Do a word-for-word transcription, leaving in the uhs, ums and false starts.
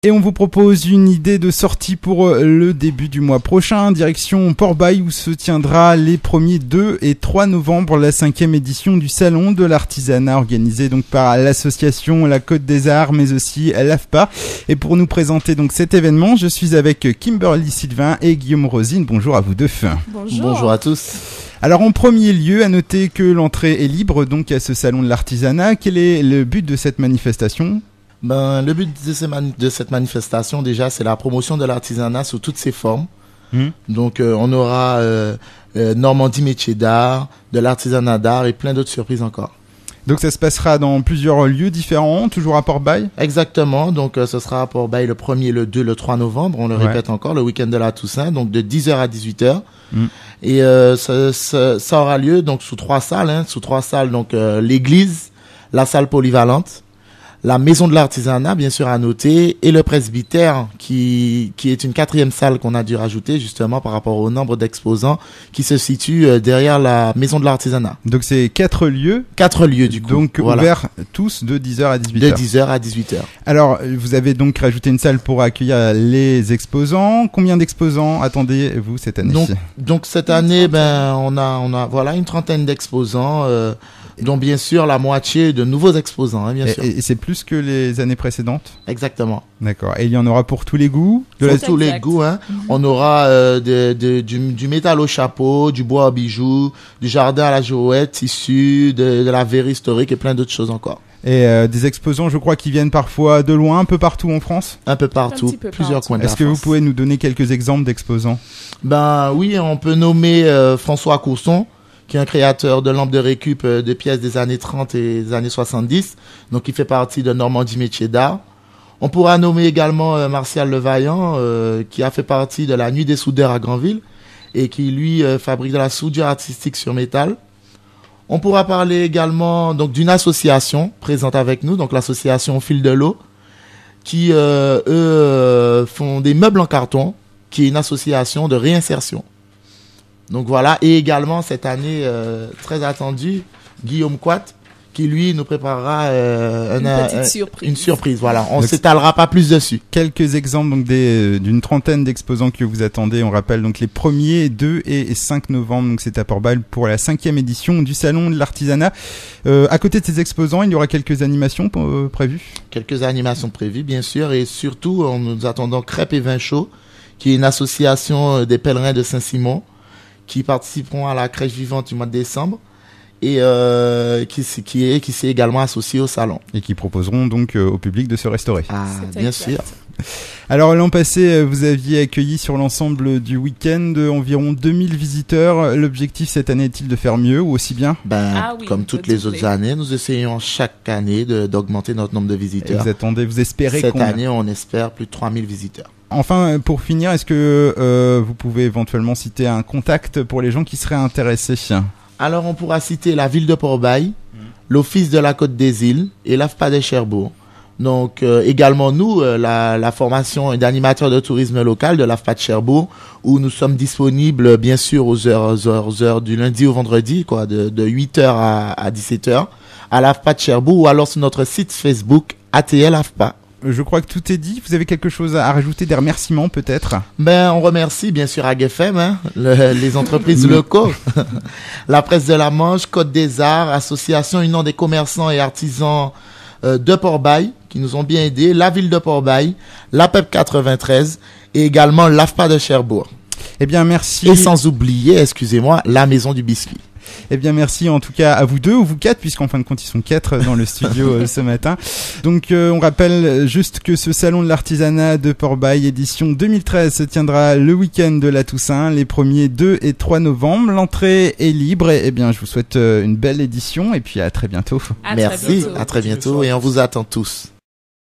Et on vous propose une idée de sortie pour le début du mois prochain, direction Port-Bail où se tiendra les premiers deux et trois novembre la cinquième édition du Salon de l'Artisanat organisé donc par l'association La Côte des Arts mais aussi l'A F P A. Et pour nous présenter donc cet événement, je suis avec Kimberly Sylvain et Guillaume Rosine. Bonjour à vous deux. Bonjour. Bonjour à tous. Alors en premier lieu, à noter que l'entrée est libre donc à ce Salon de l'Artisanat. Quel est le but de cette manifestation ? Ben, le but de, ces mani- de cette manifestation, déjà, c'est la promotion de l'artisanat sous toutes ses formes. Mmh. Donc, euh, on aura euh, euh, Normandie Métiers d'Art, de l'artisanat d'art et plein d'autres surprises encore. Donc, ça se passera dans plusieurs lieux différents, toujours à Port-Bail ? Exactement. Donc, euh, ce sera à Port-Bail le premier, le deux, le trois novembre. On le ouais. répète encore, le week-end de la Toussaint, donc de dix heures à dix-huit heures. Mmh. Et euh, ça, ça, ça aura lieu donc sous trois salles. Hein, sous trois salles, donc euh, l'église, la salle polyvalente, la maison de l'artisanat, bien sûr, à noter, et le presbytère, qui, qui est une quatrième salle qu'on a dû rajouter, justement, par rapport au nombre d'exposants qui se situent euh, derrière la maison de l'artisanat. Donc, c'est quatre lieux. Quatre lieux, du coup. Donc, voilà. Ouverts tous de dix heures à dix-huit heures. De dix heures à dix-huit heures. Alors, vous avez donc rajouté une salle pour accueillir les exposants. Combien d'exposants attendez-vous cette année ? Donc, donc cette année, ben, on a, on a, voilà, une trentaine d'exposants, euh, dont bien sûr la moitié de nouveaux exposants, hein, bien et, sûr. Et c'est plus que les années précédentes ? Exactement. D'accord. Et il y en aura pour tous les goûts ? De Pour la... tous les goûts, hein. Mm-hmm. On aura euh, de, de, du, du métal au chapeau, du bois à bijoux, du jardin à la girouette, tissu, de, de la verre historique et plein d'autres choses encore. Et euh, des exposants, je crois, qui viennent parfois de loin, un peu partout en France ? Un peu partout, peu plusieurs partout. coins de la Est-ce que France. vous pouvez nous donner quelques exemples d'exposants ? Ben oui, on peut nommer euh, François Courson, qui est un créateur de lampes de récup euh, de pièces des années trente et des années soixante-dix, donc il fait partie de Normandie Métiers d'Art. On pourra nommer également euh, Martial Levaillant, euh, qui a fait partie de la Nuit des soudeurs à Granville, et qui lui euh, fabrique de la soudure artistique sur métal. On pourra parler également donc d'une association présente avec nous, donc l'association Fil de l'eau, qui euh, eux euh, font des meubles en carton, qui est une association de réinsertion. Donc voilà, et également cette année euh, très attendue, Guillaume Quat, qui lui nous préparera euh, une, un, petite un, surprise. une surprise. Voilà, on ne s'étalera pas plus dessus. Quelques exemples donc des, d'une trentaine d'exposants que vous attendez. On rappelle donc les premiers deux et cinq novembre, donc c'est à Port-Bail pour la cinquième édition du Salon de l'Artisanat. Euh, à côté de ces exposants, il y aura quelques animations euh, prévues. Quelques animations prévues, bien sûr, et surtout, on nous attendons Crêpes et Vin Chaud, qui est une association des pèlerins de Saint-Simon, qui participeront à la crèche vivante du mois de décembre et euh, qui, qui est qui s'est également associé au salon. Et qui proposeront donc euh, au public de se restaurer. Ah, c'est bien exact. Sûr. Alors l'an passé, vous aviez accueilli sur l'ensemble du week-end environ deux mille visiteurs. L'objectif cette année est-il de faire mieux ou aussi bien ? Ben, ah oui, comme toutes les autres années, nous essayons chaque année de, d'augmenter notre nombre de visiteurs. Et vous attendez, vous espérez Cette combien ? année, on espère plus de trois mille visiteurs. Enfin, pour finir, est-ce que euh, vous pouvez éventuellement citer un contact pour les gens qui seraient intéressés ? Alors, on pourra citer la ville de Port-Bail, mmh. l'Office de la Côte des Îles et l'A F P A de Cherbourg. Donc, euh, également nous, euh, la, la formation d'animateur de tourisme local de l'A F P A de Cherbourg, où nous sommes disponibles, bien sûr, aux heures, aux heures, aux heures du lundi au vendredi, quoi, de, de huit heures à, à dix-sept heures, à l'A F P A de Cherbourg, ou alors sur notre site Facebook, A T L A F P A. Je crois que tout est dit. Vous avez quelque chose à rajouter, des remerciements peut-être ? Ben, on remercie bien sûr A G F M, hein, le, les entreprises locaux, la presse de la Manche, Côte des Arts, Association Union des commerçants et artisans euh, de Port-Bail, qui nous ont bien aidés, la ville de Port-Bail, la P E P quatre-vingt-treize et également l'A F P A de Cherbourg. Eh bien, merci. Et sans oublier, excusez-moi, la Maison du Biscuit. Eh bien, merci en tout cas à vous deux, ou vous quatre, puisqu'en fin de compte, ils sont quatre dans le studio euh, ce matin. Donc, euh, on rappelle juste que ce Salon de l'Artisanat de Port-Bail, édition deux mille treize, se tiendra le week-end de la Toussaint, les premiers deux et trois novembre. L'entrée est libre. Et, eh bien, je vous souhaite euh, une belle édition et puis à très bientôt. À merci, très bientôt. à très bientôt et on vous attend tous.